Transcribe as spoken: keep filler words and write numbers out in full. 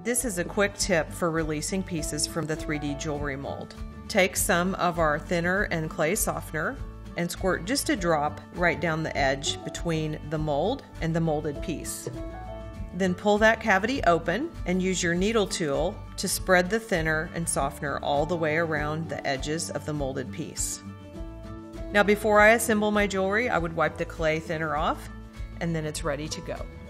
This is a quick tip for releasing pieces from the three D jewelry mold. Take some of our thinner and clay softener and squirt just a drop right down the edge between the mold and the molded piece. Then pull that cavity open and use your needle tool to spread the thinner and softener all the way around the edges of the molded piece. Now before I assemble my jewelry, I would wipe the clay thinner off, and then it's ready to go.